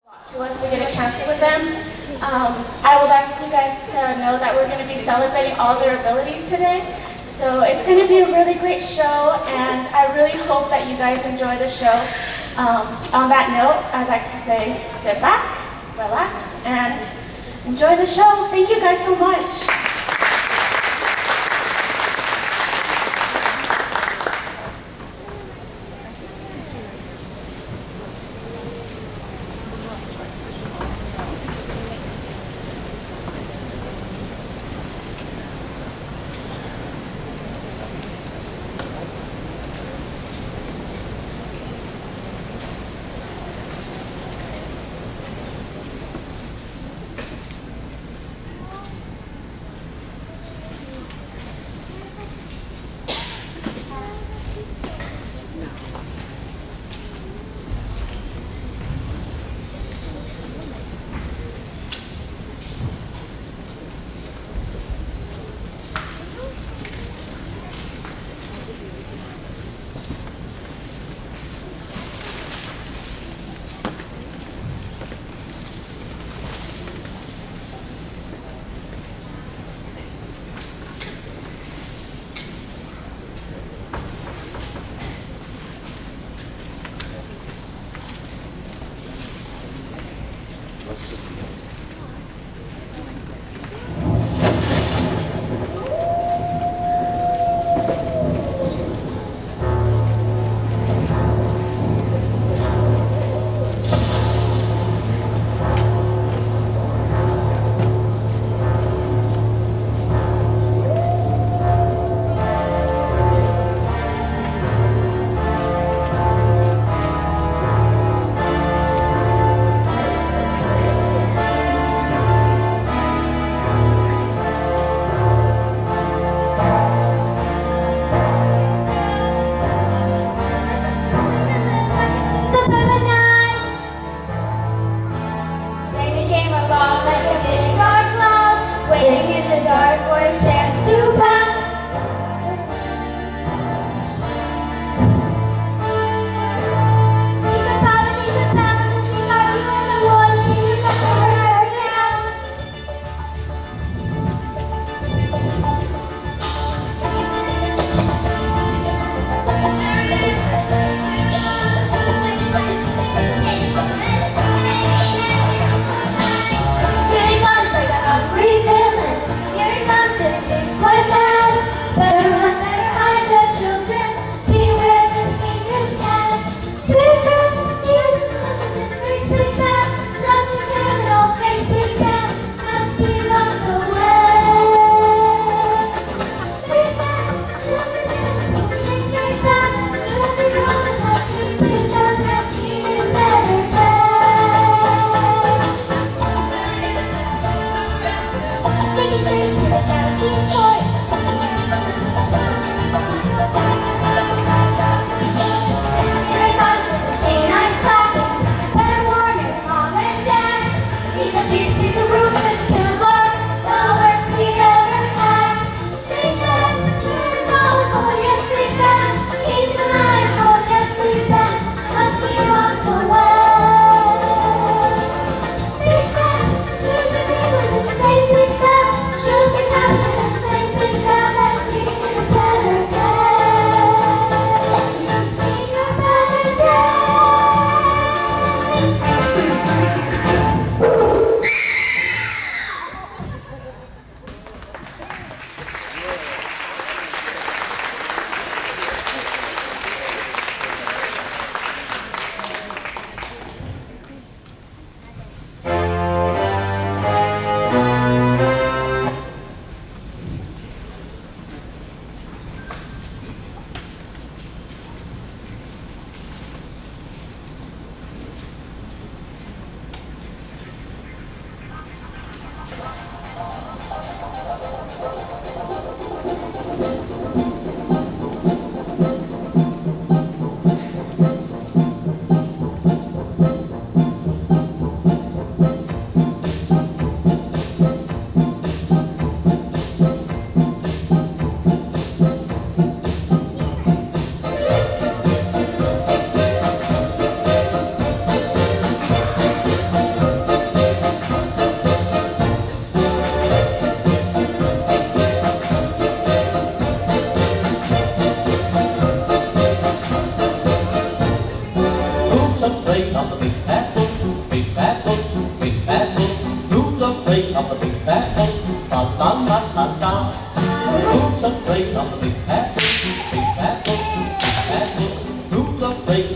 To us to get a chance with them. I would like you guys to know that we're going to be celebrating all their abilities today. So it's going to be a really great show, and I really hope that you guys enjoy the show. On that note, I'd like to say sit back, relax, and enjoy the show. Thank you guys so much.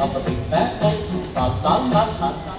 of the big bad wolf. La la la la la.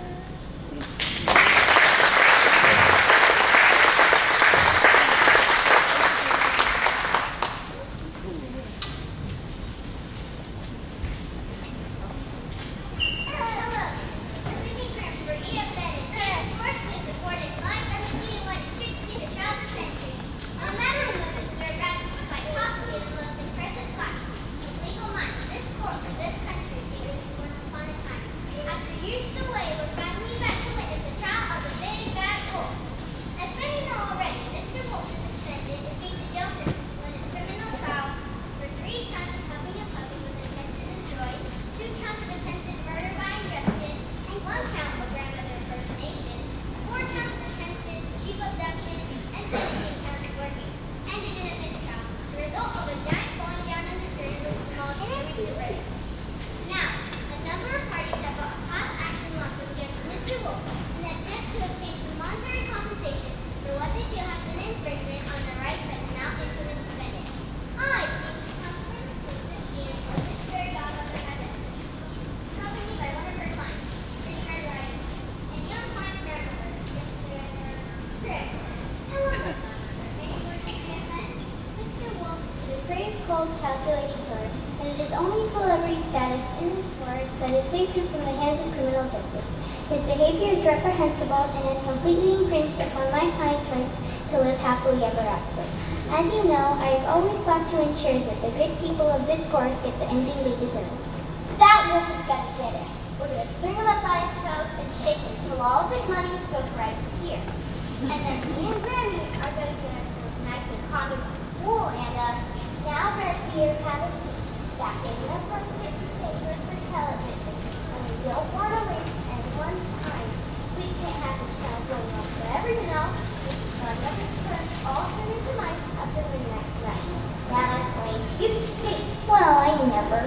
Calculating card, and it is only celebrity status in this forest that has saved him from the hands of criminal justice. His behavior is reprehensible and has completely infringed upon my client's rights to live happily ever after. As you know, I have always fought to ensure that the good people of this forest get the ending they deserve. That wolf is gonna get it. We're gonna string him up by his toes and shake him till all of his money goes right here. And then me and Granny are gonna get ourselves nice and common wool and now Red here, have a seat. That is an appropriate paper for television. And we don't want to waste anyone's time. We can't have this child going on forever now. This son of his first all turn into mice after midnight tonight. Now that's lame. You stink. Well, I never.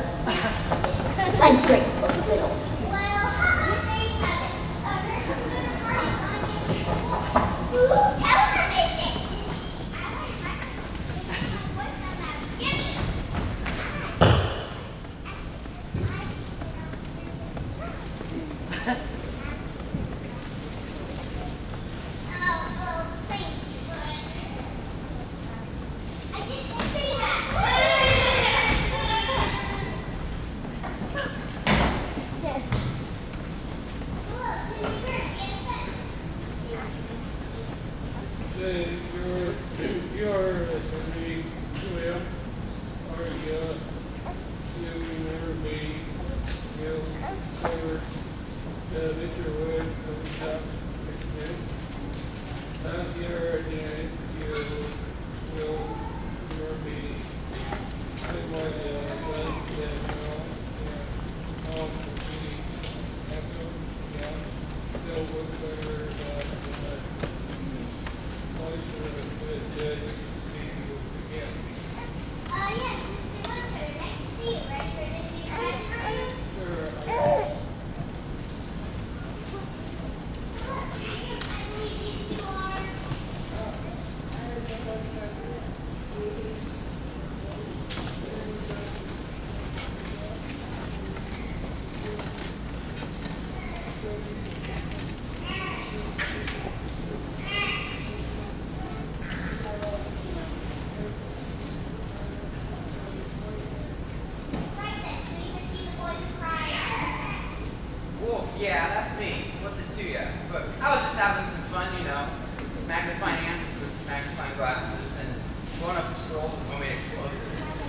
I'm grateful, little. Well, there you have it. There comes the party on against the wolf. Ooh, television! Yeah, that's me. What's it to you? But I was just having some fun, you know, magnifying ants with magnifying glasses and going up a scroll with homemade explosives.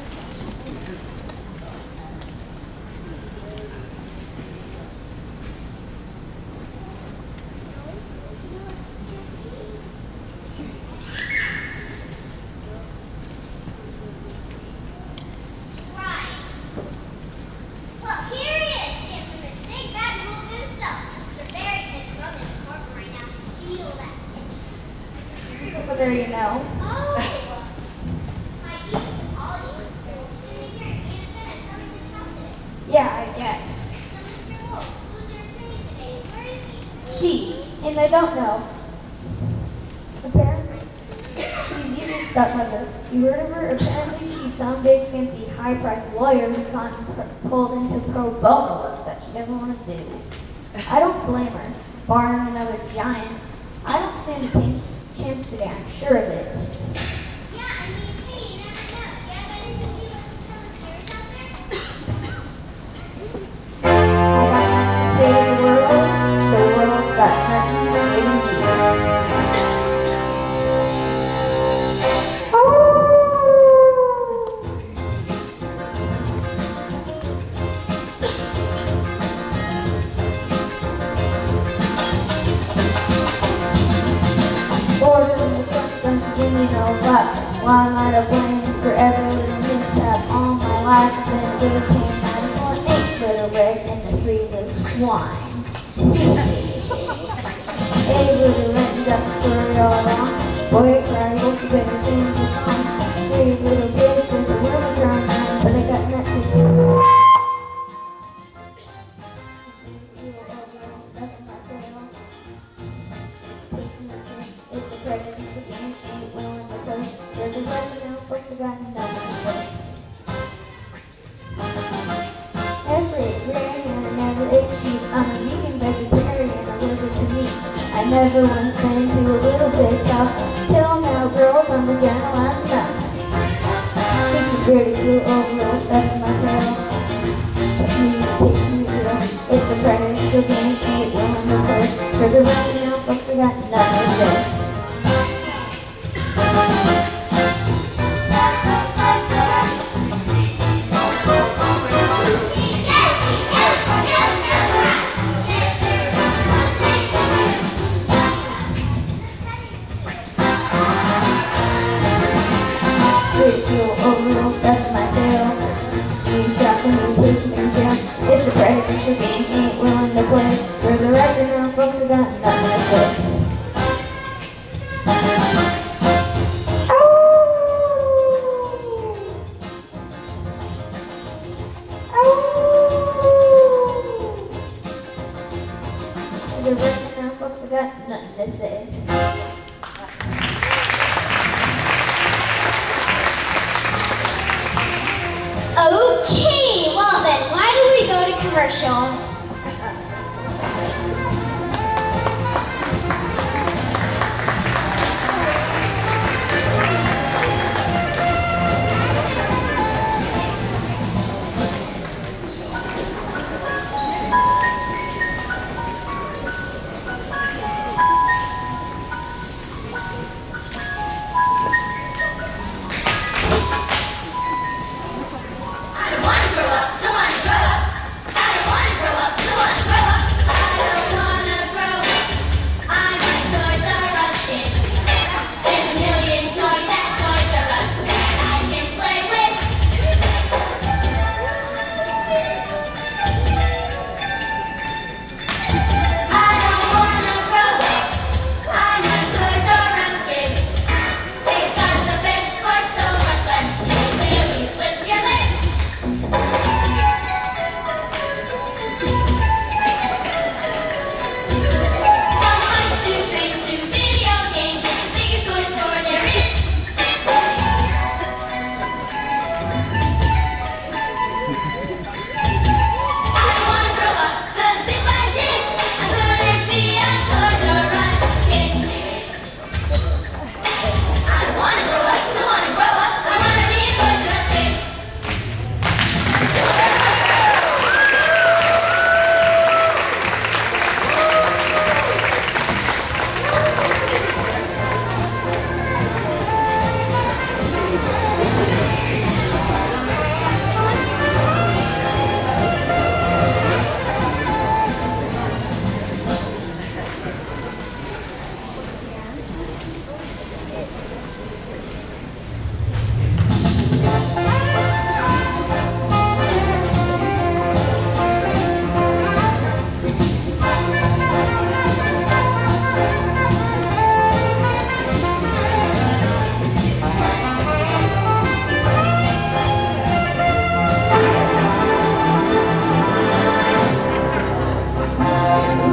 Whether you know. Yeah, I guess. She, and I don't know. Apparently, she's either stepmother. You heard of her? Apparently she's some big fancy high-priced lawyer who's gotten pulled into pro bono work that she doesn't want to do. I don't blame her, barring another giant. I don't stand a chance today, I'm sure of it. Yeah, I mean, hey, you never know. Do you have anything you want to tell us yours out there? I got nothing to say to the world's got nothing to say to me. Why am I to blame for every little mishap? All my life has been a little pain. I'm for an 8 little wreck and a 3 little swine. Hey, little wreck, got the story all along. Boy, I cried, hope you better change the song. 3 little bitch, there's a world around now, but I got nothing to do. It's a predator, so Jane ain't willing to play. There's a weapon now, folks have got nothing to say. Every rare and I never ate sheep. I'm a vegan vegetarian, allergic to meat. I never once been to a little pig's house. Till now, girls, I'm the gentle as a mouse. Think you pretty cool overall stuff in my tail. Take me real. It's a predator, so Jane ain't willing to play. There's a weapon now, folks have got nothing to say. Overall stuff in my tail. You shot and you take me in jail. It's a predator, so game ain't willing to play. For the record now, folks have got nothing to say. For the record now, folks have got nothing to say. Okay, well then, why don't we go to commercial?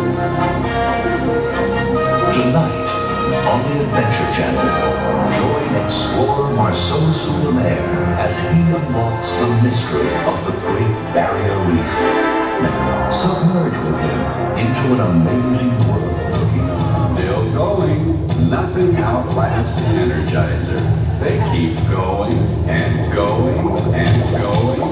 Tonight on the Adventure Channel, join explore Marcellus Lemaire as he unlocks the mystery of the Great Barrier Reef. Submerge with him into an amazing world. Still going. Nothing outlasts Energizer. They keep going and going and going.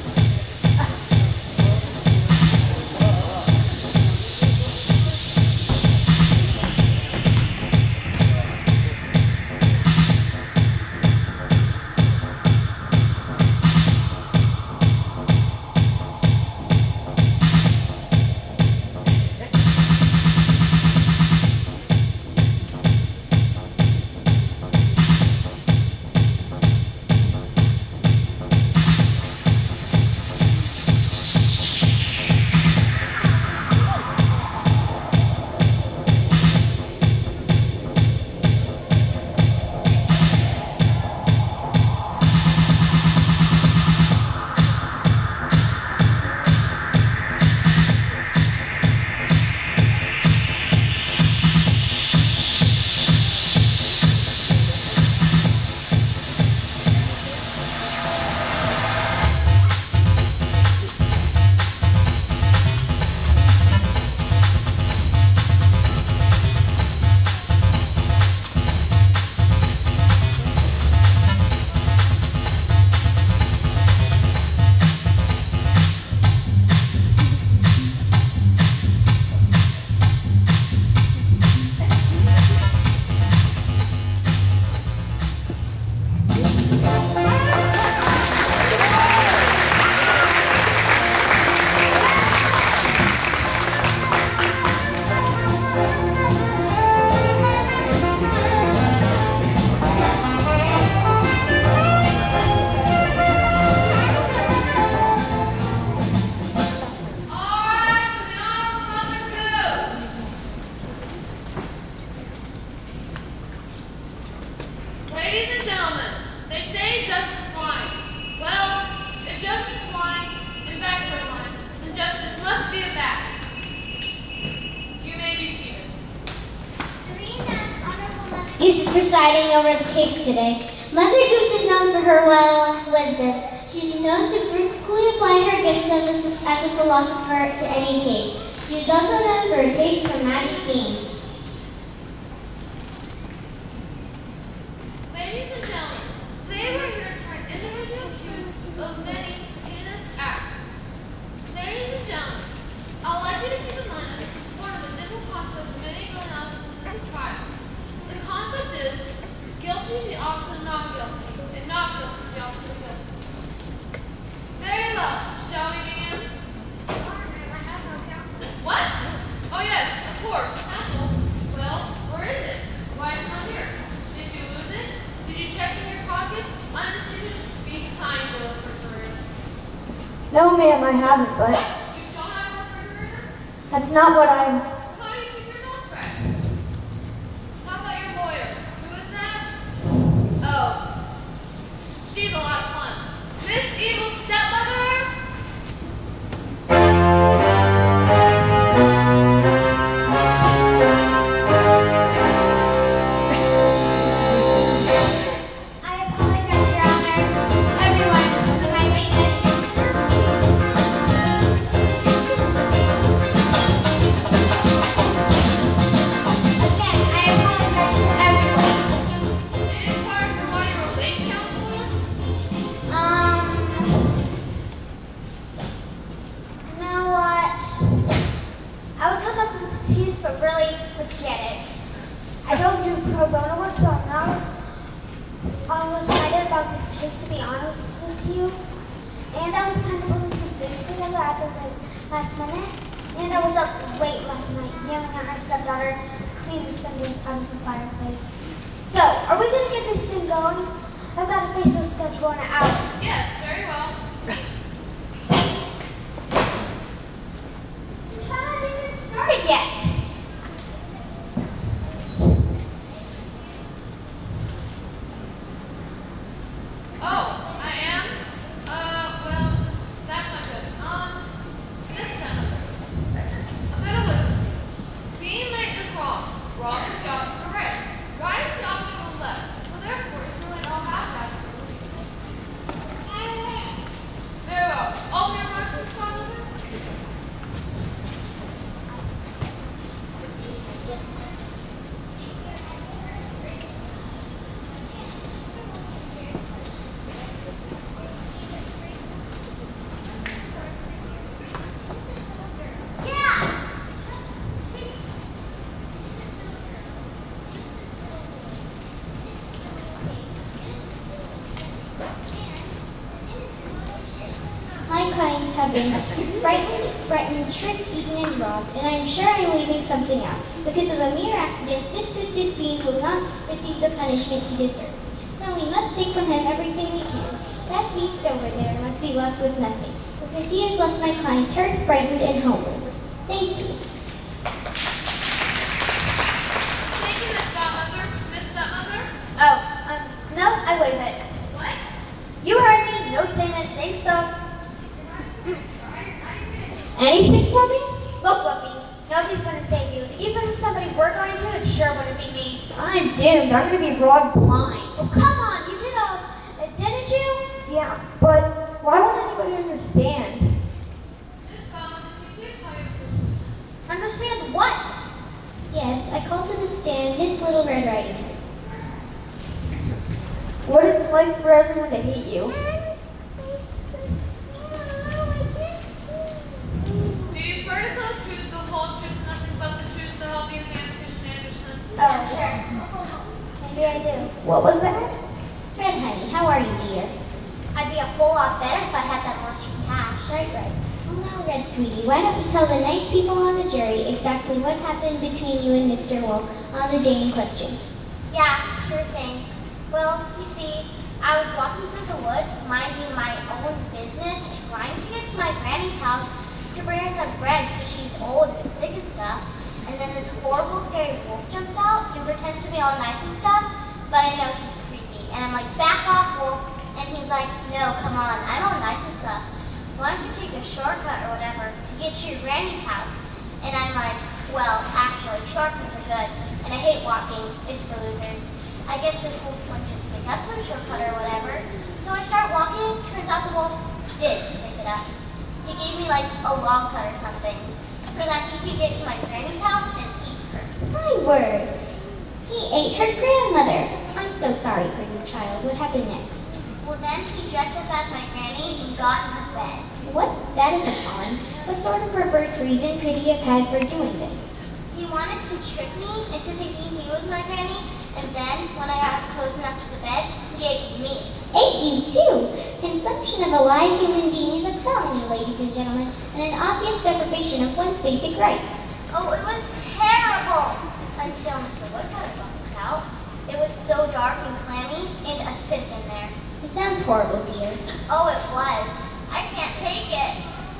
Goose is presiding over the case today. Mother Goose is known for her wisdom. She's known to quickly apply her gifts as a philosopher to any case. She is also known for her taste for magic games. Ladies and gentlemen, today we're here to turn individual accused of many heinous acts. Ladies and gentlemen, I would like you to keep in mind that this is one of the simple concepts many will announce in this trial. The concept is guilty is the opposite of not guilty, and not guilty is the opposite of guilty. Very well. Shall we begin? What? Oh yes, of course. Counsel. Well, where is it? Why is it not here? Did you lose it? Did you check in your pockets? Undecision? Be kind, little refrigerator. No, ma'am, I haven't, but What? You don't have a refrigerator? that's not what I'm... How do you keep your nose fresh? How about your lawyer? Who is that? Oh. She's a lot of fun. This evil stepmother? I apologize, Your Honor. Everyone, for my lateness. Again, I apologize to everyone. Any part for why you were late, counselor? You know what? I would come up with an excuse, but really, forget it. I don't do pro bono work, so I'm not all excited about this case, to be honest with you. And I was kind of putting some things together at the last minute. And I was up late last night, yelling at my stepdaughter to clean the cinders out of the fireplace. So, are we going to get this thing going? I've got a facial schedule in an hour. Yes, very well. It's not even started yet. Oh, I am? Well, that's not good. This time. A bit of wisdom. Being late is wrong. Wrong is the opposite of right. Right is the opposite of left. So therefore, if have been frightened, threatened, tricked, beaten, and robbed, and I am sure I am leaving something out. Because of a mere accident, this twisted fiend will not receive the punishment he deserves. So we must take from him everything we can. That beast over there must be left with nothing, because he has left my clients hurt, frightened, and homeless. Thank you. Thank you, Miss Godmother. Miss Stepmother? Oh, no, I waive it. What? You heard me. No statement. Thanks, though. Anything for me? Look, Buffy, nobody's going to save you. Even if somebody were going to, it sure wouldn't be me. I'm doomed. I'm going to be robbed blind. Oh, come on. You did, didn't you? Yeah, but why won't anybody understand? Miss Godmother, can you please tell your truth? Understand what? Yes, I called to the stand Miss Little Red Riding Hood. What it's like for everyone to hate you. Do you swear to tell the truth, the whole truth, and nothing but the truth to help you against Christian Anderson? Oh, sure. Maybe I do. What was that? Red Honey, how are you, dear? I'd be a whole lot better if I had that monster's cash. Right. Well, now, Red Sweetie, why don't we tell the nice people on the jury exactly what happened between you and Mr. Wolf on the day in question? Yeah, sure thing. Well, you see, I was walking through the woods, minding my own business, trying to get to my granny's house to bring her some bread because she's old and sick and stuff. And then this horrible, scary wolf jumps out and pretends to be all nice and stuff, but I know he's creepy. And I'm like, back off, wolf. And he's like, no, come on, I'm all nice and stuff. Why don't you take a shortcut or whatever to get to your granny's house? And I'm like, well, actually, shortcuts are good, and I hate walking. It's for losers. I guess this wolf would just pick up some shortcut or whatever. So I start walking. Turns out the wolf did pick it up. He gave me like a log cut or something, so that he could get to my granny's house and eat her. My word! He ate her grandmother. I'm so sorry for you, child. What happened next? Well, then he dressed up as my granny and got in her bed. What? That is fun. What sort of perverse reason could he have had for doing this? He wanted to trick me into thinking he was my granny, and then when I got close enough to the bed, he ate me. Ate you too! Consumption of a live human being is a felony, ladies and gentlemen, and an obvious deprivation of one's basic rights. Oh, it was terrible! Until Mr. Woodcutter brought us out. It was so dark and clammy, and a synth in there. It sounds horrible, dear. Oh, it was. I can't take it.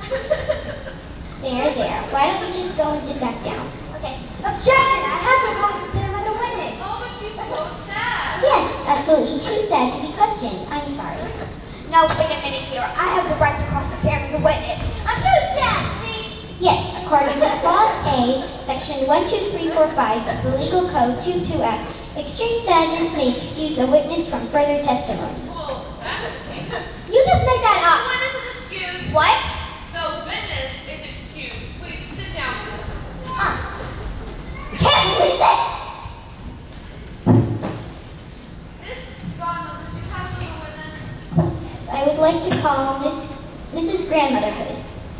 There. Why don't we just go and sit back down? Okay. Objection! I have to consider with the witness. Oh, but she's so sad. Yes, absolutely too sad to be questioned. I'm sorry. Now, wait a minute here. I have the right to cross-examine the witness. I'm too sad, see? Yes, according to Clause A, Section 12345 of the Legal Code 22F, extreme sadness may excuse a witness from further testimony. Whoa, that's amazing. You just made that The up. witness is excused. What? The witness is excused. Please sit down. Can't believe this. Miss Godmother, do you have another witness? Yes, I would like to call Mrs. Grandmotherhood.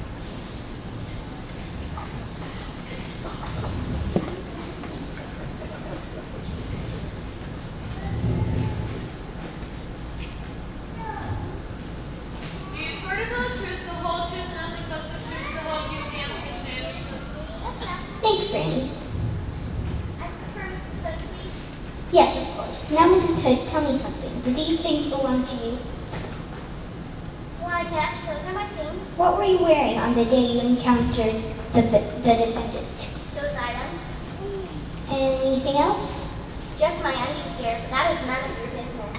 Do you swear to tell the truth, the whole truth, and nothing but the truth to help you against Christian Anderson? Thanks, Granny. I prefer Mrs. Hood, please. Yes, of course. Now, Mrs. Hood, tell me something. Do these things belong to you? Well, I guess those are my things. What were you wearing on the day you encountered the defendant? Those items. Anything else? Just my undies, dear, but that is none of your business.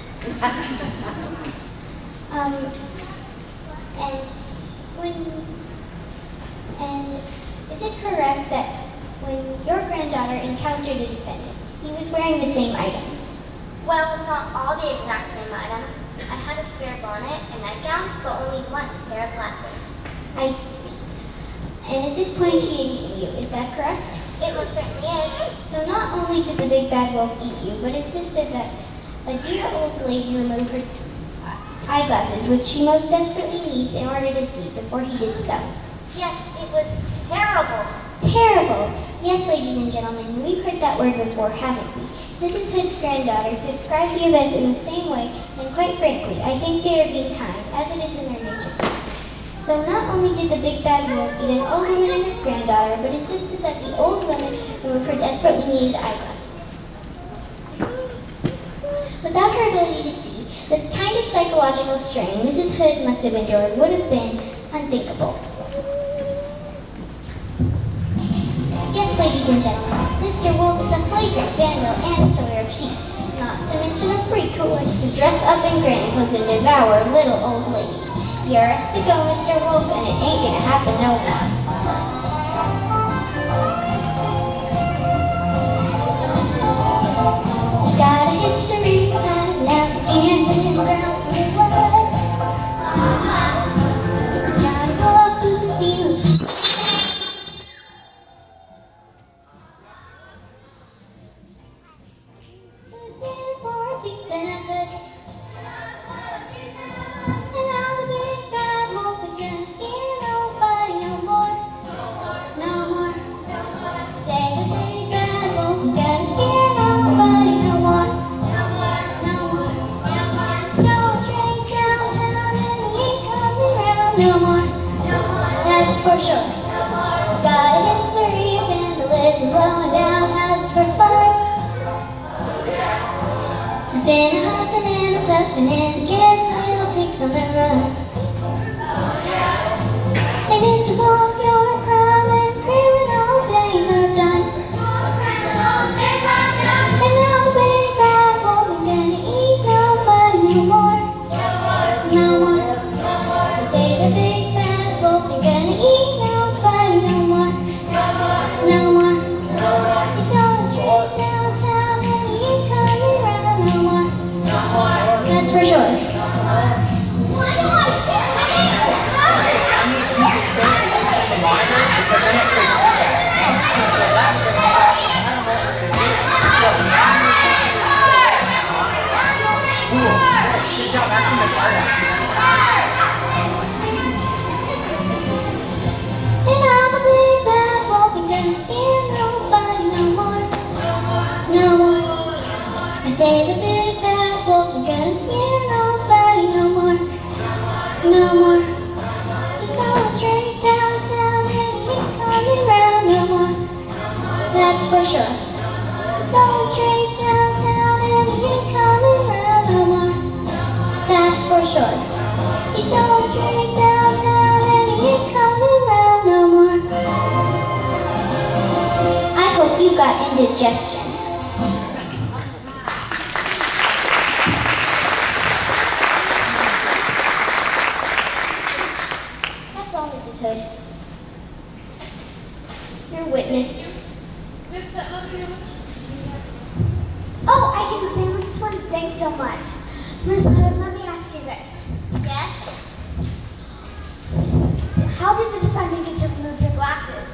And is it correct that when your granddaughter encountered a defendant, he was wearing the same items? Well, not all the exact same items. I had a spare bonnet and nightgown, but only one pair of glasses. I see. And at this point he had eaten you, is that correct? It most certainly is. So not only did the big bad wolf eat you, but insisted that a dear old lady remove her eyeglasses, which she most desperately needs in order to see before he did so. Yes, it was terrible. Terrible! Yes, ladies and gentlemen, we've heard that word before, haven't we? Mrs. Hood's granddaughters describe the events in the same way, and quite frankly, I think they are being kind, as it is in their nature. So not only did the big bad wolf eat an old woman and her granddaughter, but insisted that the old woman remove her desperately needed eyeglasses. Without her ability to see, the kind of psychological strain Mrs. Hood must have endured would have been unthinkable. Yes, ladies and gentlemen, Mr. Wolf is a flagrant vandal and a killer of sheep, not to mention a freak who likes to dress up in granny clothes and devour little old ladies. You're a sicko, Mr. Wolf, and it ain't gonna happen no more. He's got a history of hiding out, scaring little girls with woods. Gotta walk through the fields. Who's there for a thief and a hood? And now the big bad wolf ain't gonna scare nobody no more. No more. Say the big bad wolf ain't gonna scare nobody no more. No more. He's going straight downtown and he ain't coming round no more. That's for sure. He's got a history of vandalism, blowing down houses for fun. He's been a huffing and a puffing and getting little pigs on the run. Hey, Mr. Wolf, your crown and criminal days are done. And now the big bad wolf ain't gonna eat nobody no more. No more. Say the big bad wolf ain't gonna eat nobody no more. No more. He's going straight downtown and he ain't coming round no more. That's for sure. And now the big bad wolf ain't gonna scare nobody no more. No more. I say the big bad wolf ain't gonna scare nobody no more. No more. He's going straight downtown and he ain't coming round no more. That's for sure. He's going straight downtown and he ain't coming round no more. That's for sure. He's going straight downtown and he ain't coming round no more. I hope you got indigestion. That's all, Mrs. Hood. Your witness. Miss that look here with us? Oh, I can examine this one. Thanks so much. Miss Hood, let me ask you this. Yes? How did the defendant get you to remove your glasses?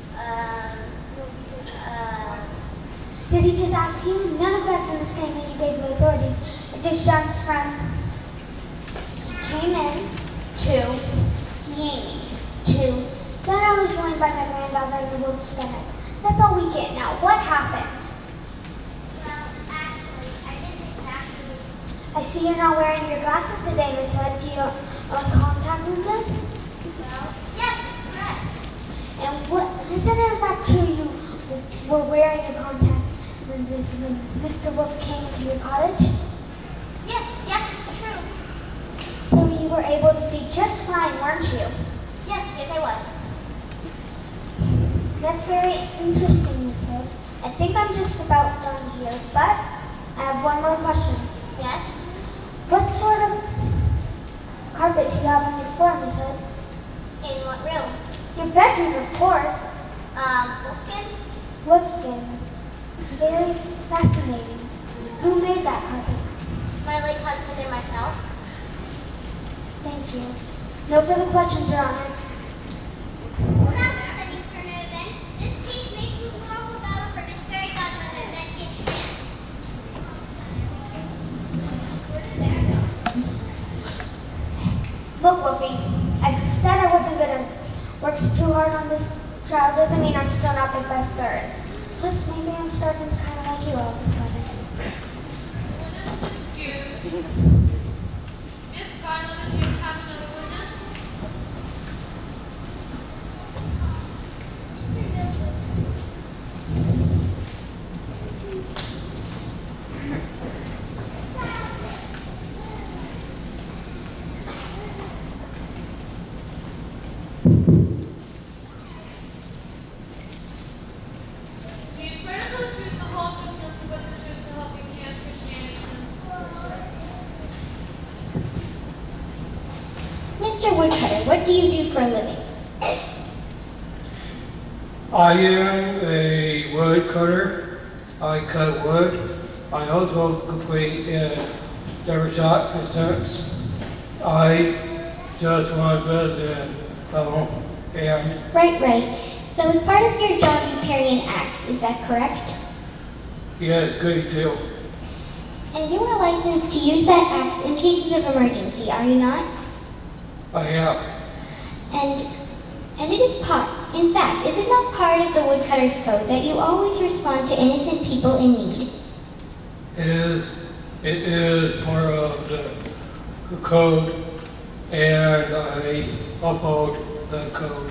Did he just ask you? None of that's in the statement you gave the authorities. It just jumps from he came in to he ate me to then I was joined by my granddaughter in the wolf's stomach. That's all we get. Now, what happened? Well, actually, I didn't exactly. I see you're not wearing your glasses today, Miss Hood. Do you own contact lenses? Well, yes, that's correct. And what, isn't it in fact true you were wearing your contact lenses when Mr. Wolf came into your cottage? Yes, it's true. So you were able to see just fine, weren't you? Yes, I was. That's very interesting, Miss Hood. I think I'm just about done here, but I have one more question. Yes? What sort of carpet do you have on your floor, Miss Hood? In what room? Your bedroom, of course. Wolfskin? Wolfskin. It's very fascinating. Who made that carpet? My late husband and myself. Thank you. No further questions, Your Honor. Well, now we're studying current events. This case may prove more of a battle for Miss Fairy Godmother than its man. Look, Wolfie, I said I wasn't going to work too hard on this trial. Doesn't mean I'm still not the best there is. Plus, maybe I'm starting to kind of like you all of a sudden. Witness excused. Miss Godmother, do you have another witness? Mr. Woodcutter, what do you do for a living? I am a woodcutter. I cut wood. I also complete never shot since I just want to and Right. So as part of your job, you carry an axe, is that correct? yes, good deal. And you are licensed to use that axe in cases of emergency, are you not? I am. And it is part, in fact, is it not part of the woodcutter's code that you always respond to innocent people in need? It is part of the code, and I uphold the code.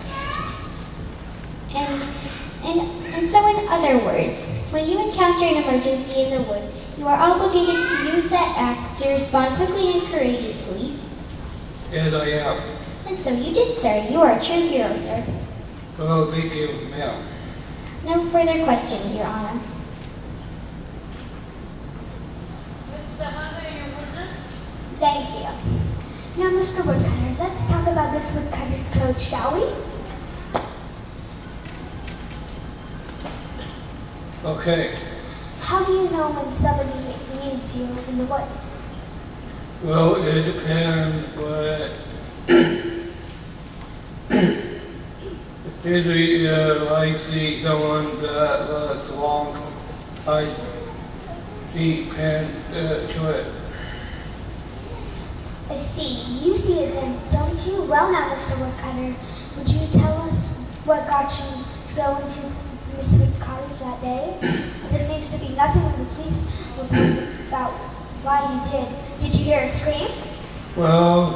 And so in other words, when you encounter an emergency in the woods, you are obligated to use that axe to respond quickly and courageously. Yes, I am. And so you did, sir. You are a true hero, sir. Oh, thank you, ma'am. No further questions, Your Honor. Mrs. Stepmother, your witness? Thank you. Now, Mr. Woodcutter, let's talk about this woodcutter's code, shall we? Okay. How do you know when somebody needs you in the woods? Well, it depends, but usually if I see someone that looks long, I depend to it. I see. You see it then, don't you? Well now, Mr. Woodcutter, would you tell us what got you to go into Miss Hood's cottage that day? There seems to be nothing in the police reports about why you did. Did you hear a scream? Well,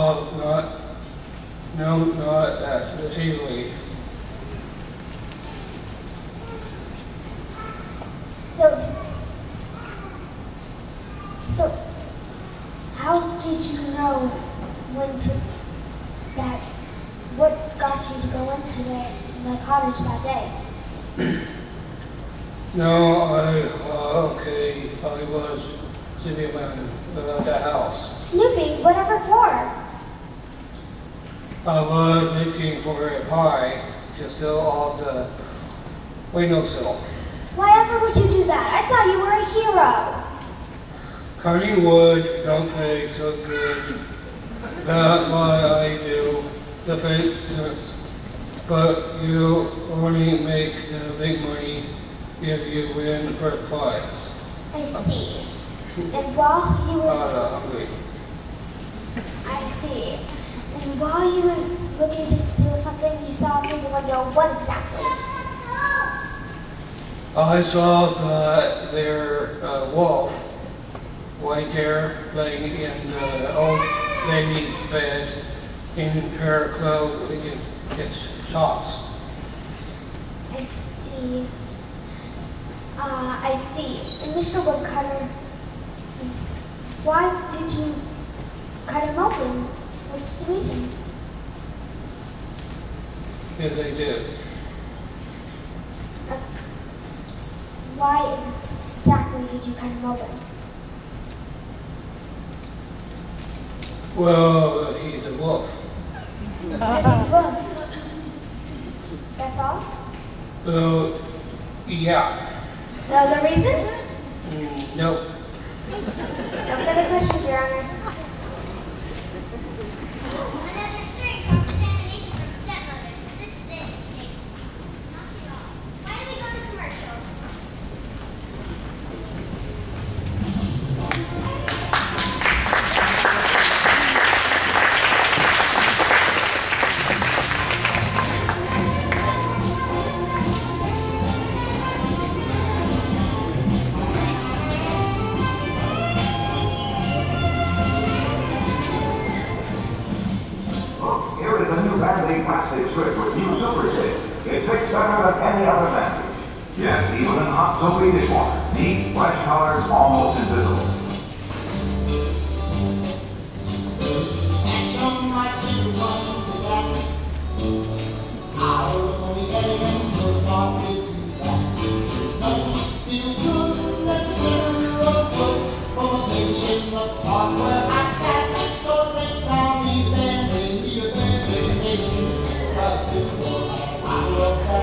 not that easily. So, how did you know what got you to go into the cottage that day? No, I was sitting around the house. Snooping? Whatever for? I was looking for a pie just still off the windowsill. Why ever would you do that? I thought you were a hero. Cutting wood don't pay so good. That's why I do the business. But you only make the big money if you win the first prize. I see. And while you were Hungry. I see. And while you were looking to steal something, you saw through the window. What exactly? I saw that their wolf right there laying in the old lady's bed in her clothes so we could get shots. I see. I see. And Mr. Woodcutter, why did you cut him open? What's the reason? Yes, I did. Why exactly did you cut him open? Well, he's a wolf. Because he's wolf. That's all? Well, yeah. No other reason? Nope. No further questions, Your Honor. Another string cross-examination from the stepmother. This is interesting. Not at all. Why don't we go to commercial? Here is a new Band-Aid plastic strip with new Super Stick. It tastes better than any other Band-Aid. Yes, even in hot soapy dishwater. Neat, fresh colors, almost invisible. There's a snatch on my little one to that. I was only getting good thought to do that. Doesn't feel good, let's serve a foot for the bitch in the park where I sat. So they call me there.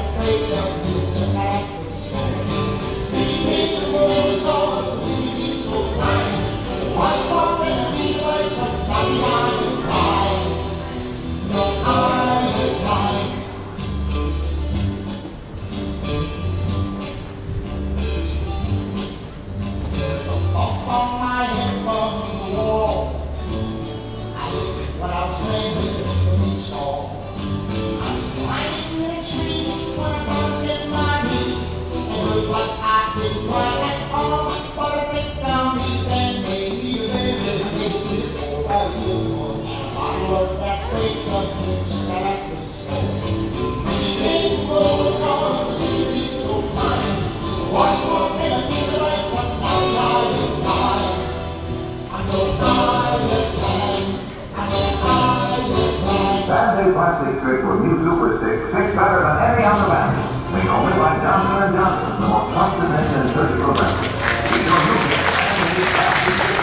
Band-Aid plastic strips with new Super Stick fix better than any other band. Made only by Johnson & Johnson, the most trusted name in surgical medicine. Be sure you get Band-Aid plastic strips.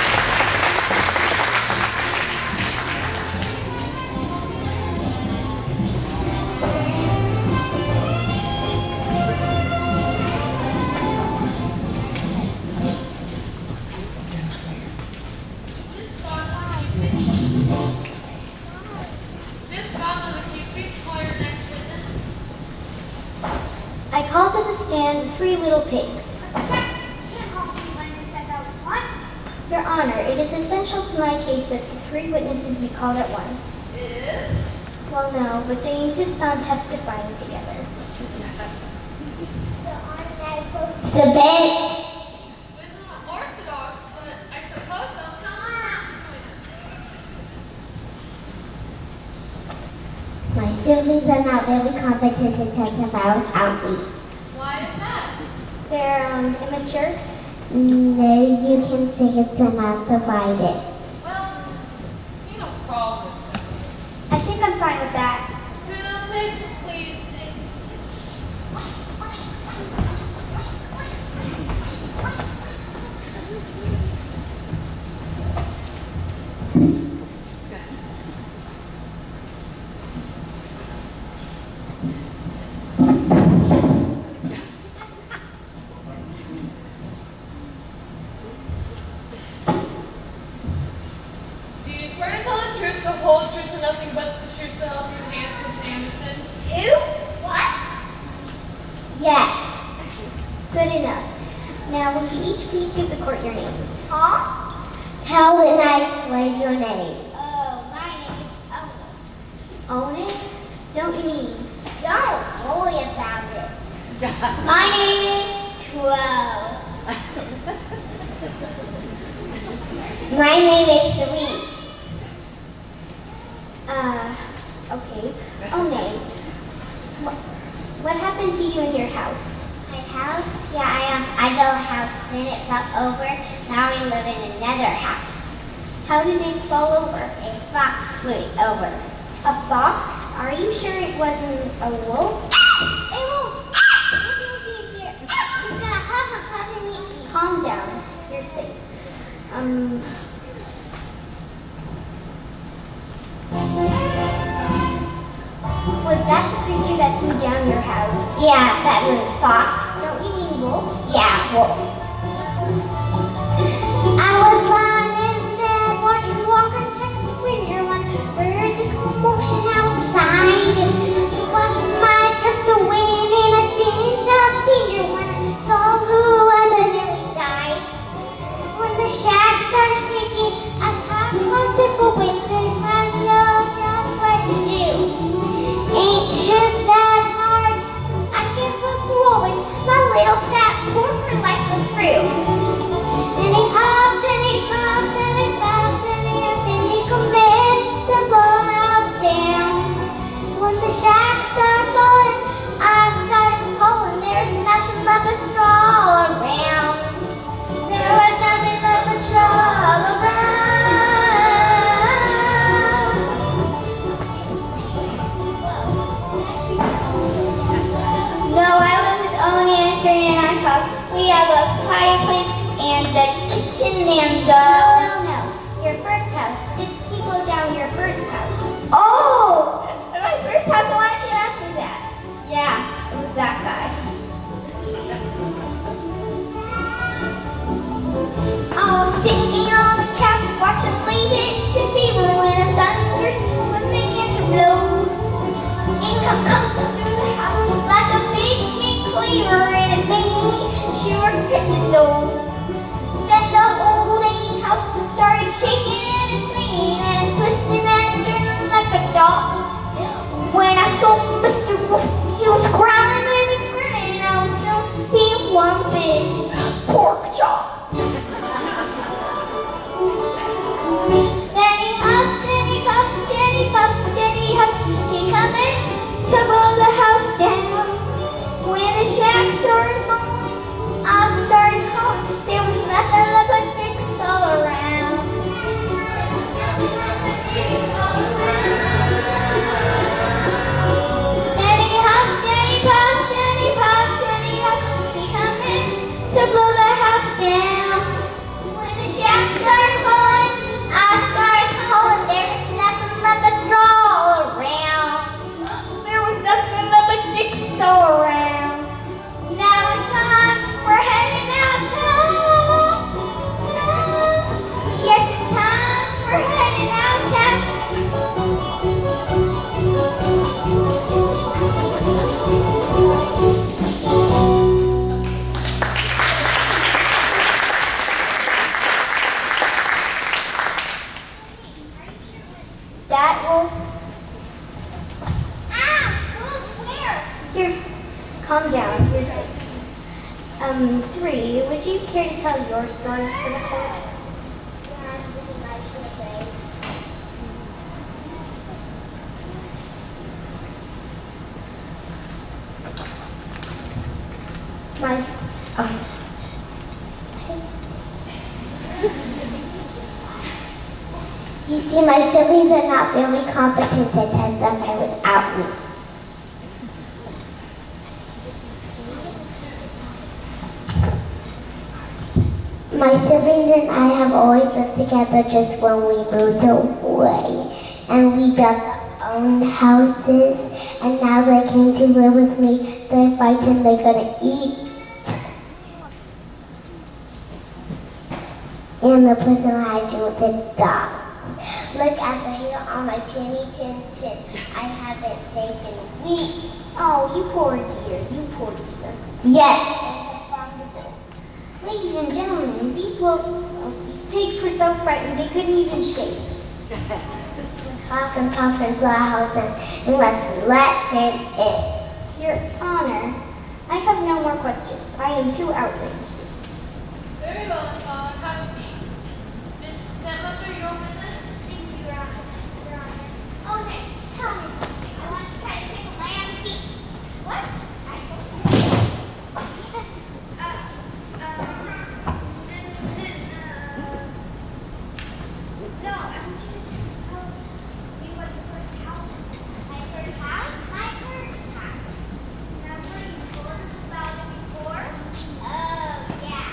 I called to the stand the 3 little pigs. Your Honor, it is essential to my case that the 3 witnesses be called at once. It is? Well, no, but they insist on testifying together. The bench. This is unorthodox, but I suppose so. Come on out. My siblings are not very competent to testify without me. Why is that? They're immature. You can say it's not divided. Well, you don't call this stuff. I think I'm fine with that. To the pigs, please. Do you swear to tell the truth, the whole truth, and nothing but the truth to help you enhance Mr. Anderson? You? What? Yes. Good enough. Now, will you each please give the court your names? Huh? How would I swear your name? Oh, my name is Owen. Own it? Don't you mean? Don't worry about it. My name is 12. My name is 3. Okay. Own it. What happened to you in your house? My house? Yeah, I built a house, then it fell over. Now we live in another house. How did it fall over? A fox flew over. A fox? Are you sure it wasn't a wolf? A wolf! What do you do here? You're gonna huff and eat me. Calm down. You're safe. Was that the creature that flew down your house? Yeah, that was a fox. Don't you mean wolf? Yeah, wolf. I was lying in bed watching Walker Texas Ranger when I heard this commotion outside. It was my gust of wind and a stench of danger when I saw who was I nearly died. When the shack started shaking, I thought it was it for winter. I know just what to do. Ain't shit that hard since I give up always. My little fat porker life was through. And he hopped and he puffed and he puffed and he commenced to blow the house down. When the shack started falling, I started calling. There's nothing left but straw all around. There was nothing left but straw all around. No, I live with Oni and Three in our house. We have a fireplace and a kitchen and No. Your first house. Did he blow down your first house? Oh! My first house? Why didn't you ask me that? Yeah. that guy. I was sitting on the couch watching Leave It to Beaver when a thunderstorm began to blow. It come through the house just like a big cleaver, and it made me sure hit the door. Then the whole dang house started shaking and swinging and twisting and turning like a dog. When I saw Mr. Wolf, he was growling and grinning. I was soon being one big pork chop. Then he huffed and he puffed and he puffed and he huffed. He commenced to blow the house down. When the shack started falling, I started hauling. There was nothing but sticks all around. Then he huffed and he puffed and he puffed and he huffed. He commenced to blow the house down. When the shack started falling, I started hauling. There was nothing but straw all around. There was nothing but sticks all around. Now it's time, we're heading out town. Yes, it's time, we're heading out town. That will... Where? Here, calm down, seriously. 3, would you care to tell your story for the court? You see, my siblings are not very competent to testify without me. My siblings and I have always lived together just when we moved away. And we built our own houses, and now they came to live with me. They're fighting, they're gonna eat. And the person I do with the dog. Look at the hair on my chinny chin chin. I haven't shaved in a week. Oh, you poor dear, you poor dear. Yes. Ladies and gentlemen, these pigs were so frightened they couldn't even shake. Huff and puff and blow out and let him in. Your Honor, I have no more questions. I am too outraged. Very well, have a seat. Miss Stepmother, your witness? Thank you, Your Honor. Oh, Nick, tell me something. I want to try to pick a lamb feet. What? No, I want you to tell me what your first house was. My first house? My first house. Remember you told us about it before? Oh, yeah.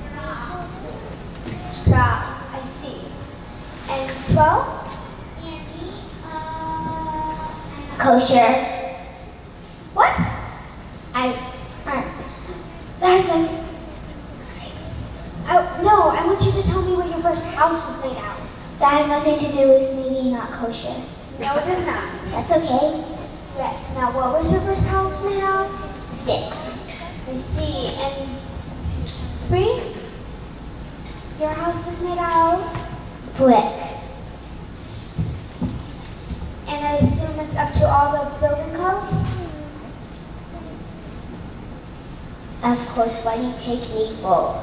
Straw. I see. And 12? And me, Kosher. what? That's like... No, I want you to tell me what your first house was made out of. That has nothing to do with me being not kosher. No, it does not. That's okay. Yes. Now, what was your first house made out of? Sticks. I see. And Spree? Your house is made out of? Brick. And I assume it's up to all the building codes? Of course, why do you take me for?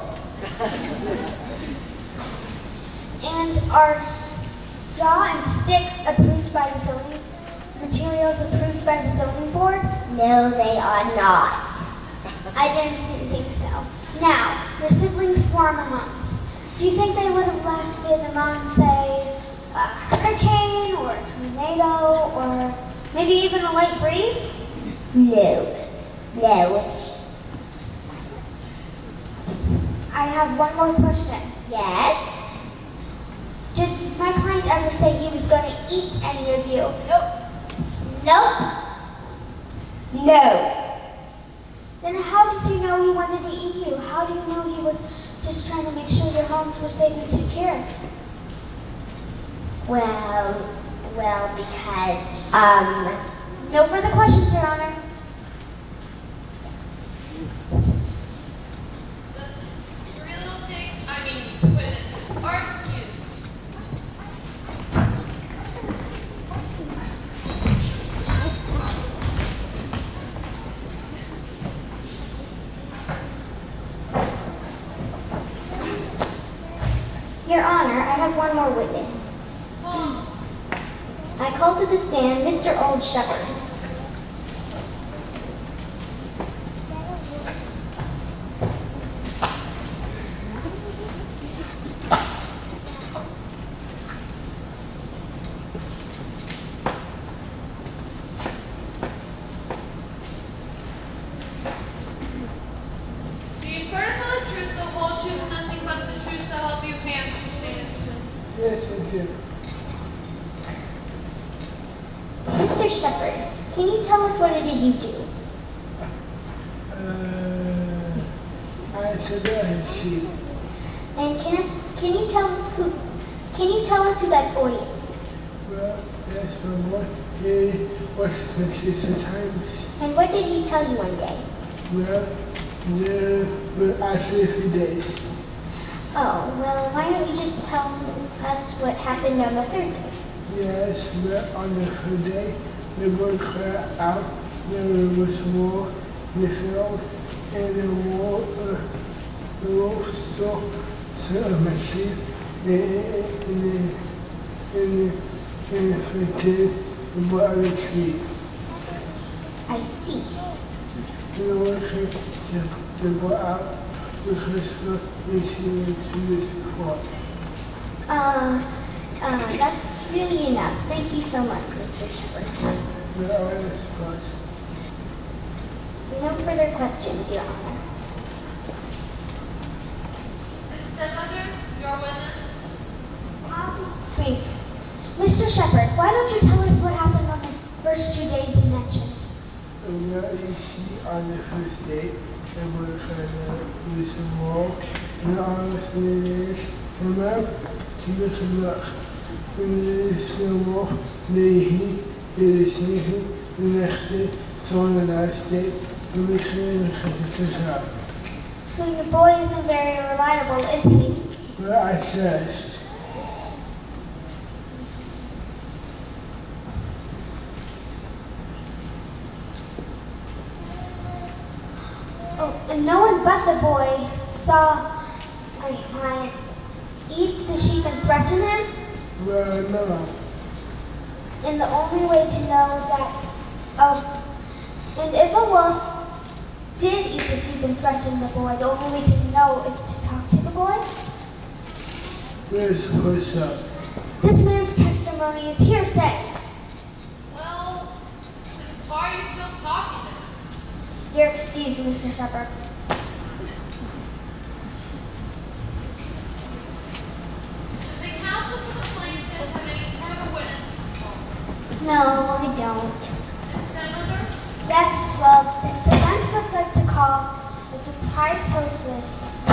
And are straw and sticks approved by the zoning? Materials approved by the zoning board? No, they are not. I didn't think so. Now, your siblings' former homes. Do you think they would have lasted among, say, a hurricane or a tornado or maybe even a light breeze? No. No. I have one more question. Yes? Did my client ever say he was going to eat any of you? Nope. No. Then how did you know he wanted to eat you? How do you know he was just trying to make sure your homes were safe and secure? Well, because, No further questions, Your Honor. The three little pigs, witnesses, are excused. Your Honor, I have one more witness. I call to the stand Mr. Old Shepherd. Do you swear to tell the truth, the whole truth, and nothing but the truth to help you pass the stand? Yes, I do. Mr. Shepherd, can you tell us what it is you do? I surveillance sheep. And can you tell us who that boy is? Well, that's my boy. He was 56 times. And what did he tell you one day? Well, actually a few days. Oh, well, why don't you just tell us what happened on the third day? Yes, well, on the third day, the boy cried out, there was war in the field, and the wolf stole some of my sheep, and infected the boy on the tree. I see. And the wolf took the boy out because he was to this before. That's really enough. Thank you so much, Mr. Shepherd. No further questions, Your Honor. Stepmother, your witness. Brief. Mr. Shepherd, why don't you tell us what happened on the first 2 days you mentioned? Well, you see, on the first day, the boy tried to use the wall, and all the fingers came out to look and look. When the wolf, he did the same thing the next day, so on the last day, and we couldn't get this out. So your boy isn't very reliable, is he? Well, I just. Oh, and no one but the boy saw my client eat the sheep and threaten him? Well, no. And the only way to know that, and if a wolf did eat the sheep and threaten the boy, the only way to know is to talk to the boy? Where's what's up? This man's testimony is hearsay. Well, why are you still talking to him? You're excused, Mr. Shepherd. Does the counsel for the plaintiff have any further witnesses to call? No, I don't. Stepmother? Yes, well, the defense would like to call the surprise post list.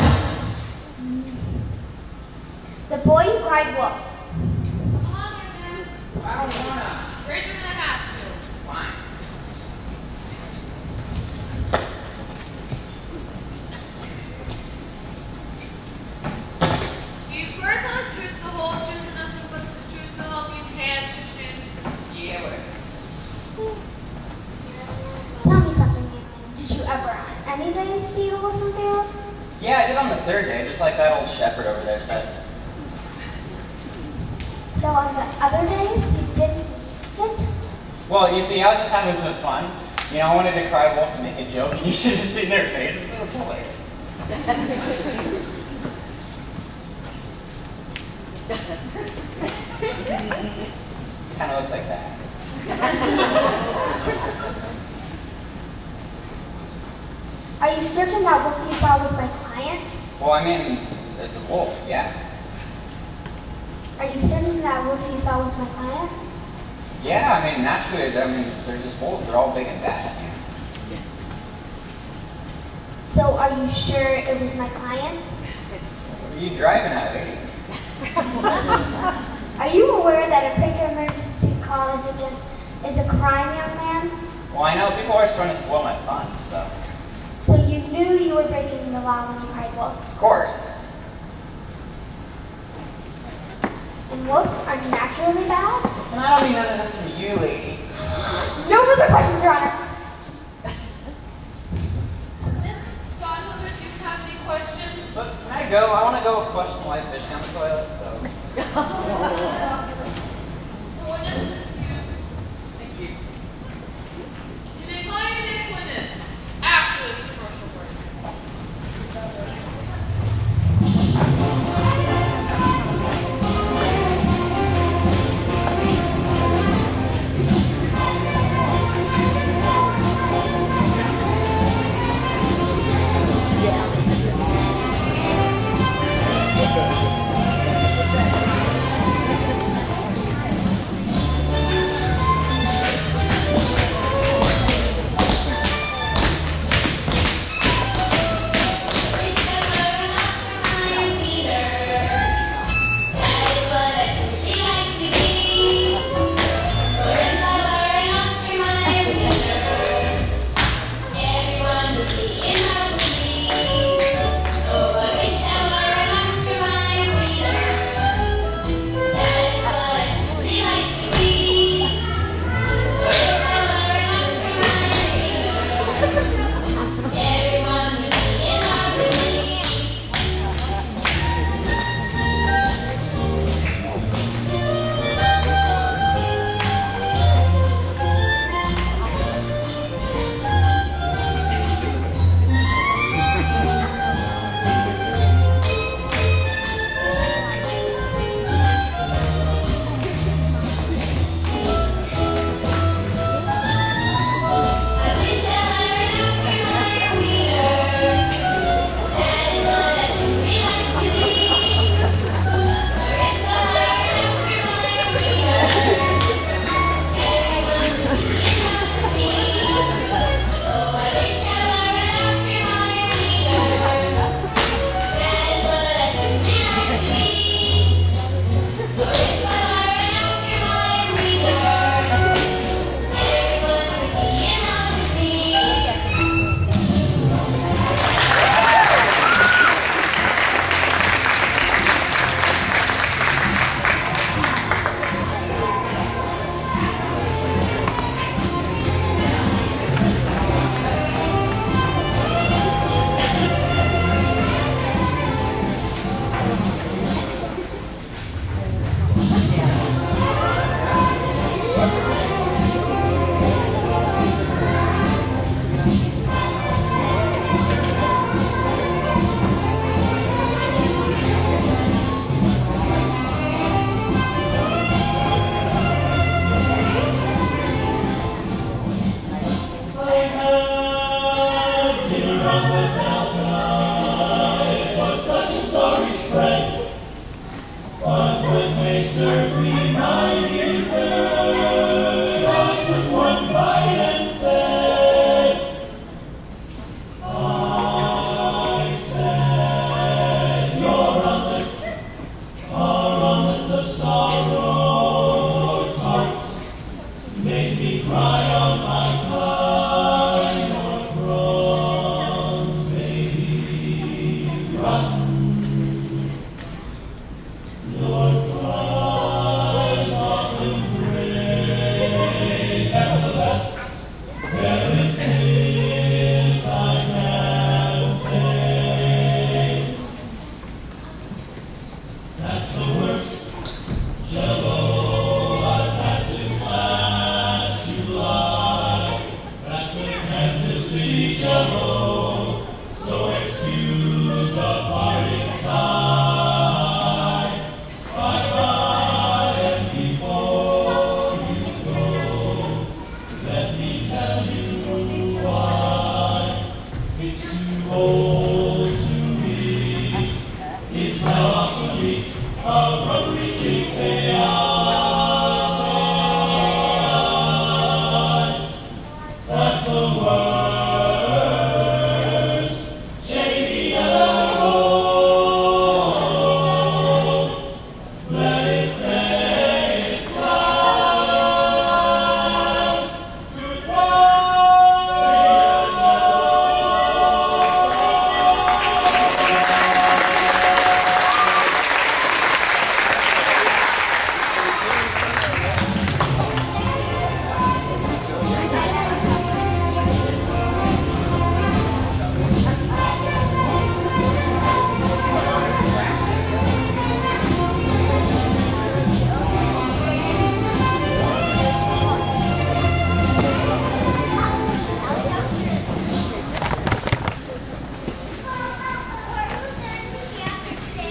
The boy who cried wolf. Come on, young man. I don't wanna. Greater than I have to. Fine. Do you swear to tell the truth, the whole truth, and nothing but the truth so help you pay your shoes? Yeah, whatever. Tell me something, man. Did you ever on any day see the wolf in the field? Yeah, I did on the third day, just like that old shepherd over there said. So on the other days, you didn't hit? Well, you see, I was just having some fun. You know, I wanted to cry wolf to make a joke, and you should have seen their faces. It was hilarious. Kind of looks like that. Are you certain that wolf you saw was my client? Well, I mean, it's a wolf, yeah. Are you certain that wolf you saw was my client? Yeah, I mean, naturally, they're just wolves. They're all big and bad. So are you sure it was my client? What are you driving at, lady? Are you aware that a quick emergency call is a crime, young man? Well, I know people are trying to spoil my fun, so. So you knew you were breaking the law when you cried wolf? Of course. And wolves are naturally bad? Listen, I don't need none of this from you, lady. No further questions, Your Honor. Miss Godmother, do you have any questions? But can I go? I want to go flush some live fish down the toilet, so. The witness is excused. Thank you. You may call your next witness after this commercial break.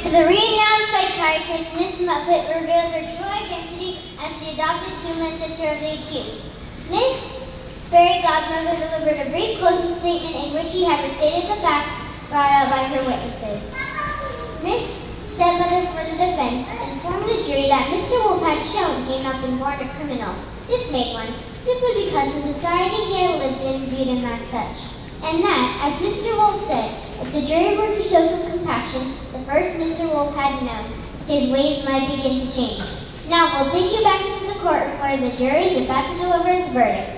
As a renowned psychiatrist, Miss Muffet revealed her true identity as the adopted human sister of the accused. Miss Fairy Godmother delivered a brief closing statement in which she had restated the facts brought out by her witnesses. Miss Stepmother for the defense informed the jury that Mr. Wolf had shown he had not been born a criminal, just made one, simply because the society he had lived in viewed him as such. And that, as Mr. Wolf said, if the jury were to show some compassion, the first Mr. Wolf had known, his ways might begin to change. Now we'll take you back into the courtroom where the jury is about to deliver its verdict.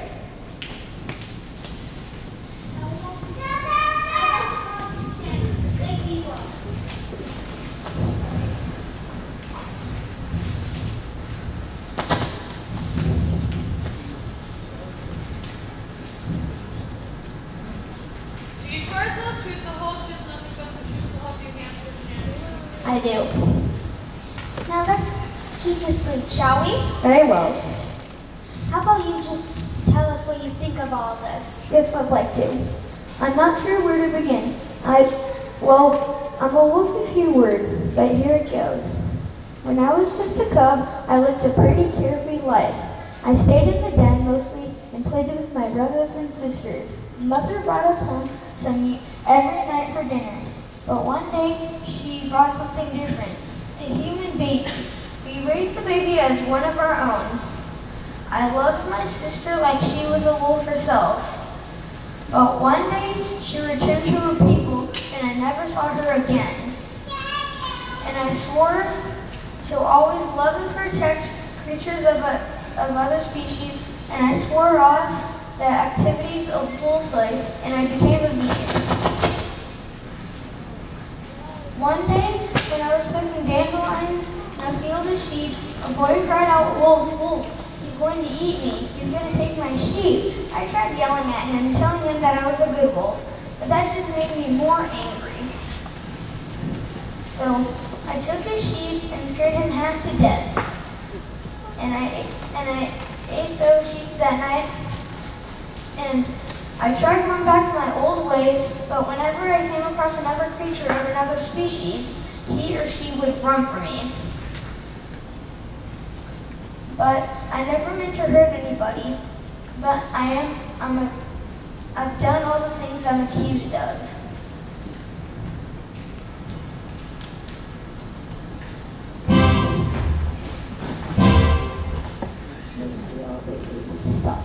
I do. Now let's keep this brief, shall we? Very well. How about you just tell us what you think of all this? Yes, I'd like to. I'm not sure where to begin. I'm a wolf with few words, but here it goes. When I was just a cub, I lived a pretty carefree life. I stayed in the den mostly and played with my brothers and sisters. Mother brought us home some every night for dinner. But one day, she brought something different, a human baby. We raised the baby as one of our own. I loved my sister like she was a wolf herself. But one day, she returned to her people, and I never saw her again. And I swore to always love and protect creatures of other species, and I swore off the activities of wolf life, and I became a vegan. One day, when I was picking dandelions in a field of sheep, a boy cried out, "Wolf, wolf, he's going to eat me. He's going to take my sheep." I tried yelling at him, telling him that I was a good wolf, but that just made me more angry. So I took his sheep and scared him half to death. And I ate those sheep that night, and I tried going back to my old ways, but whenever I came across another creature of another species, he or she would run from me. But I never meant to hurt anybody, but I've done all the things I'm accused of. Stop.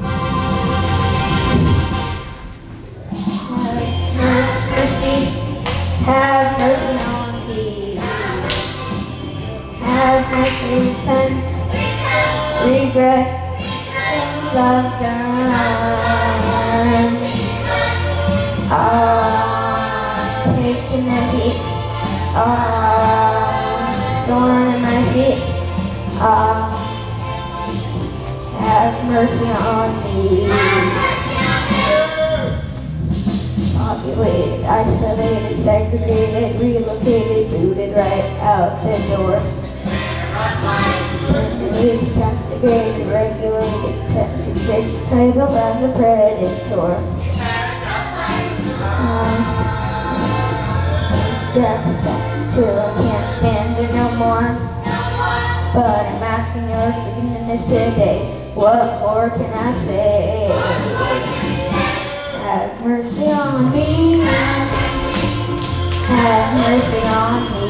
Have mercy on me. Have mercy, repent, regret things I've done. Taking the heat, thorn in my seat. Have mercy on me. Populated, isolated, segregated, relocated, booted right out the door. Permanently castigated, regulated, segregated, labeled as a predator. Jack's back till I can't stand it no more. But I'm asking your forgiveness today. What more can I say? Have mercy on me. Have mercy on me.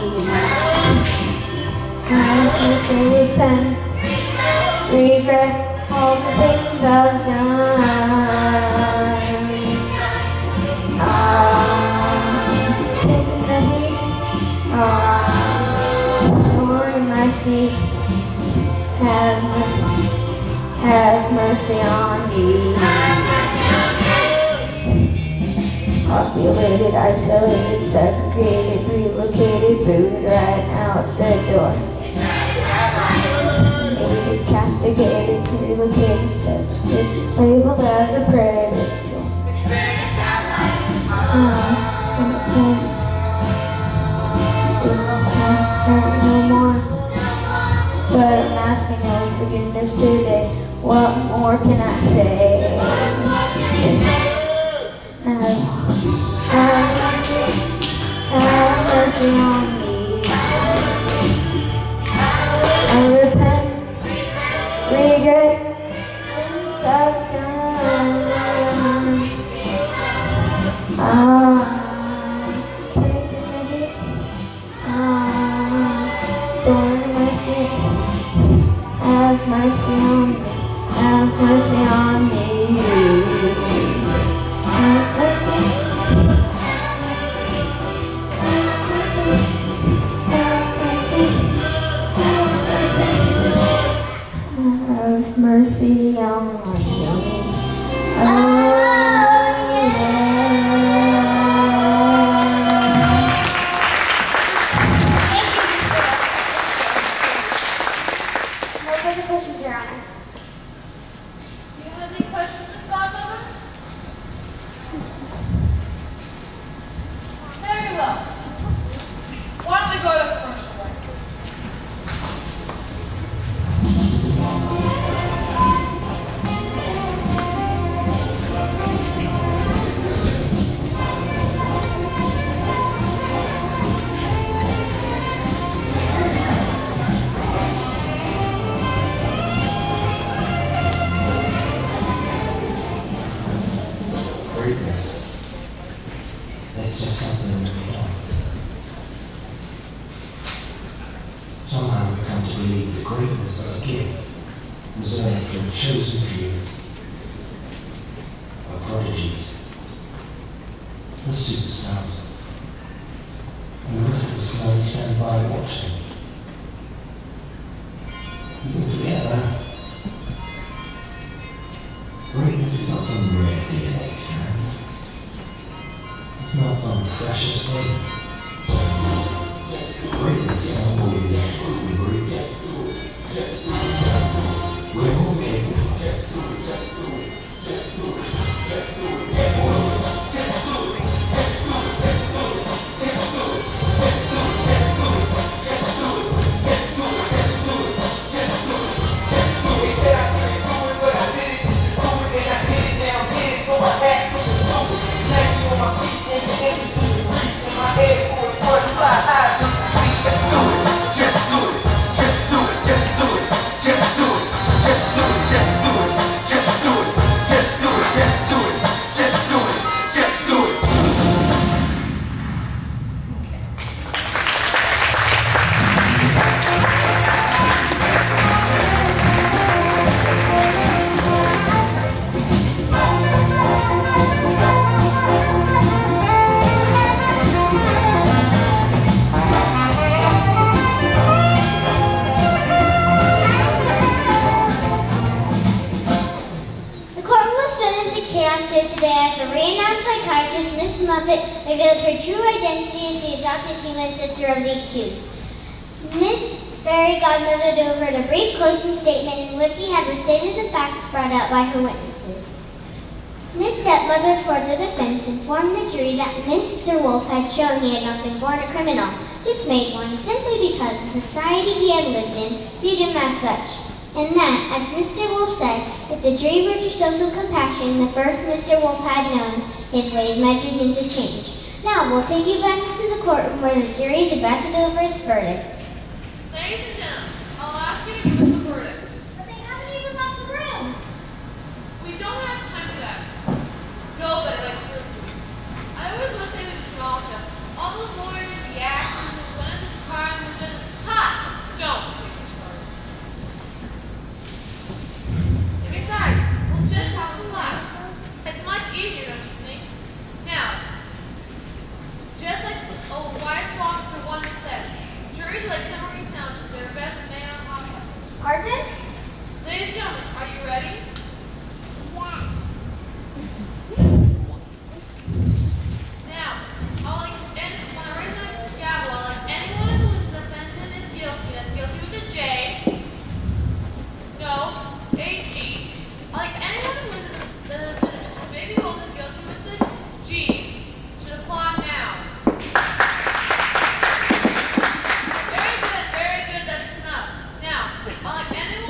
Have mercy, repent, regret all the things I've done. Taking the heat, thorn in my seat. Have mercy on me. Populated, isolated, segregated, relocated, booted right out the door. Hated, castigated, relocated, segregated, labeled as a predator. No more. But I'm asking your forgiveness today. What more can I say? Have mercy on me. Lord mercy, have mercy on me, have mercy on me. Have mercy, have mercy on me. Questions, Your Honor. Do you have any questions, Miss Godmother? Very well. Why don't we go to commercial break? Greatness. It's just something that we want. Somehow we come to believe that greatness is a gift reserved for a chosen few, or prodigies, or superstars. And the rest of us can only stand by and watch them. You can forget that. Greatness is not some rare DNA strand. It's not some precious thing. Greatness is unbelievable. We're all capable. Just do it. Revealed her true identity as the adopted human sister of the accused. Miss Fairy Godmother delivered a brief closing statement in which he had restated the facts brought out by her witnesses. Miss Stepmother for the defense informed the jury that Mr. Wolf had shown he had not been born a criminal, just made one, simply because the society he had lived in viewed him as such. And that, as Mr. Wolf said, if the jury were to show some compassion, the first Mr. Wolf had known, his ways might begin to change. Now, we'll take you back to the courtroom where the jury is about to deliver its verdict. Ladies and gentlemen, I'll ask you to give us a verdict. But they haven't even left the room. We don't have time for that. Nobody likes to review. I always wish they would acknowledge them. All those lawyers, the actors, the winners of crime, the judges. Ha! Don't get me started. And besides, we'll just have a class. It's much easier, don't you think? Now, just like wise philosopher once said, juries are like submarine sounds. They're best when they are hot. Pardon? Ladies and gentlemen, are you ready? Now, when I raise the gavel, I'll like anyone who is defendant is guilty. That's guilty with a J. No, A-G. I'll like anyone who is the Mr. Baby Wolf is guilty with the G. Should applaud now. Very good, that's enough. Now, I'll like anyone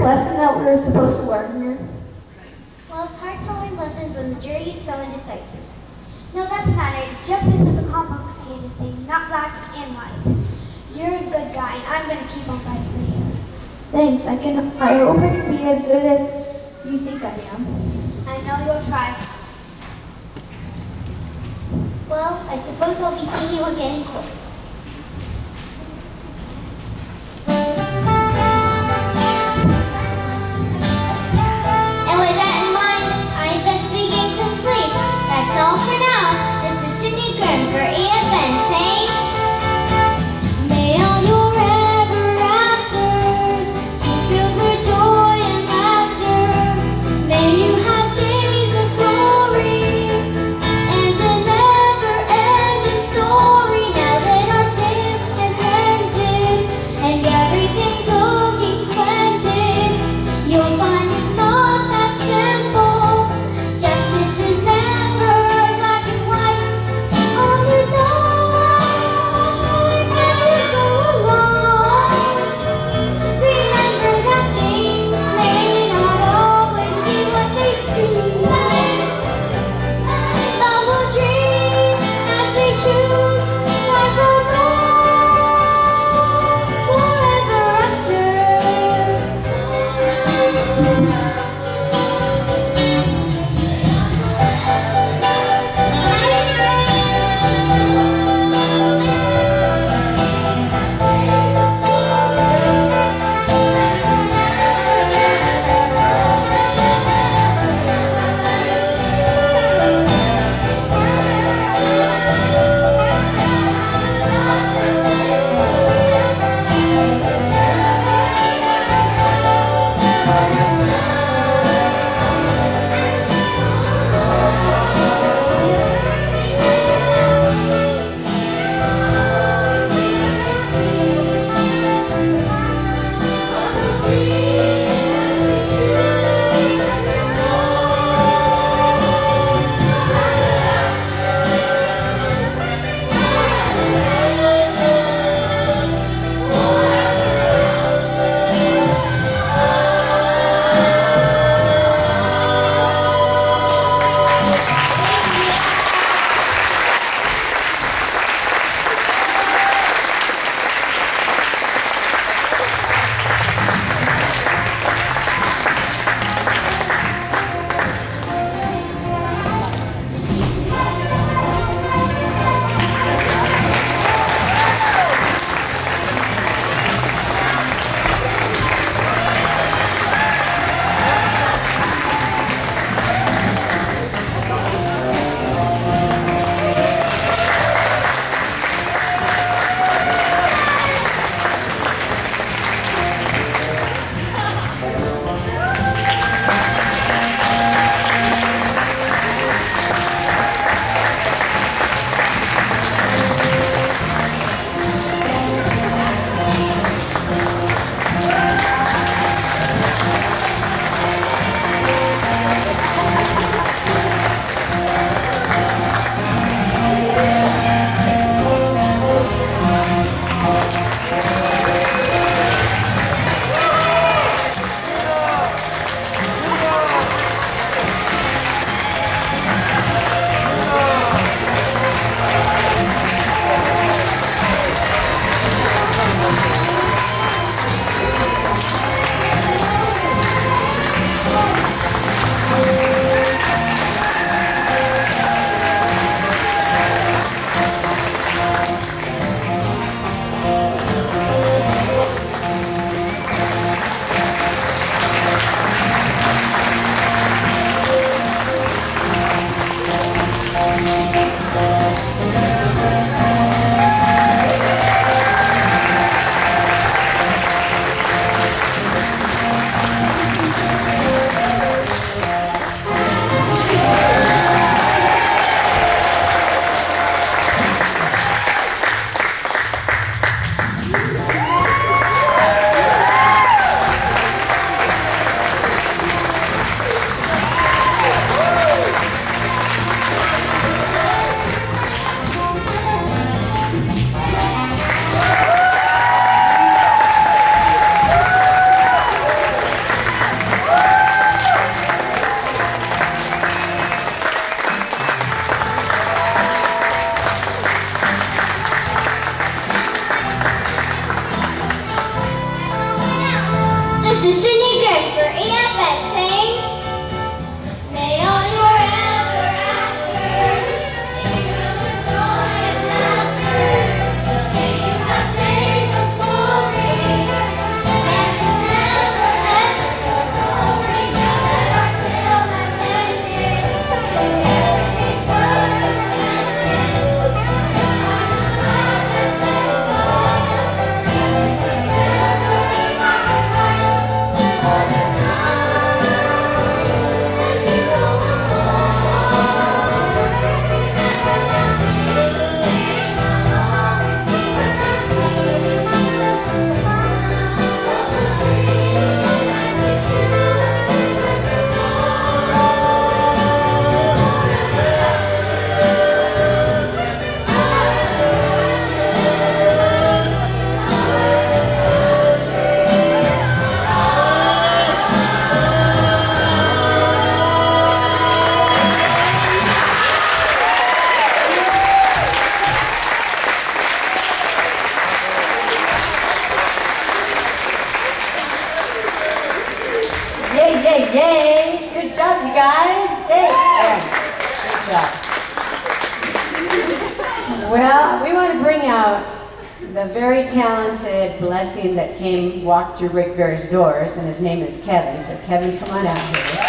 lesson that we're supposed to learn here? Well, it's hard to learn lessons when the jury is so indecisive. No, that's not it. Justice is a complicated thing, not black and white. You're a good guy, and I'm going to keep on fighting for you. Thanks. I hope I can be as good as you think I am. I know you'll try. Well, I suppose I'll be seeing you again in court. And with that in mind, I best be getting some sleep. That's all for now. This is Sydney Grimm for EFN saying, may all your ever afters be filled with joy and laughter. May you have days of glory and a never-ending story. Now let guys? Hey, good job. Well, we want to bring out the very talented blessing that walked through Rick Bear's doors, and his name is Kevin. So Kevin, come on out here.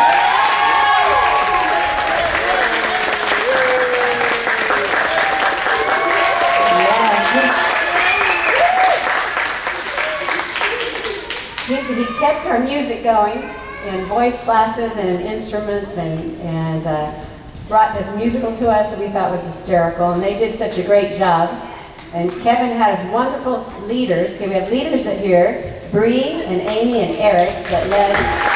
He kept our music going in voice classes and in instruments, and brought this musical to us that we thought was hysterical, and they did such a great job. And Kevin has wonderful leaders. Okay, we have leaders that here, Bree and Amy and Eric, that led.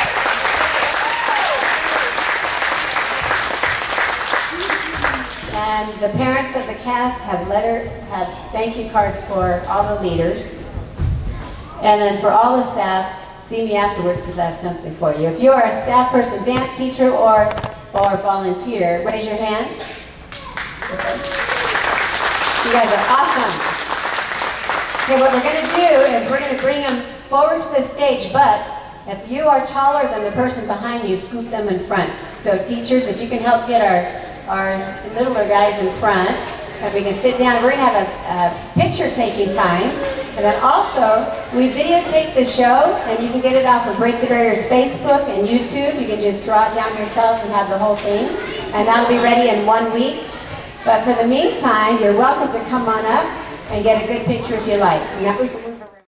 And the parents of the cast have thank you cards for all the leaders. And then for all the staff, see me afterwards because I have something for you. If you are a staff person, dance teacher, or volunteer, raise your hand. You guys are awesome. Okay, what we're going to do is we're going to bring them forward to the stage, but if you are taller than the person behind you, scoop them in front. So teachers, if you can help get our littler guys in front, and we can sit down. We're going to have a picture taking time. And then also, we videotape the show, and you can get it off of Break the Barriers Facebook and YouTube. You can just draw it down yourself and have the whole thing. And that'll be ready in 1 week. But for the meantime, you're welcome to come on up and get a good picture if you like. So now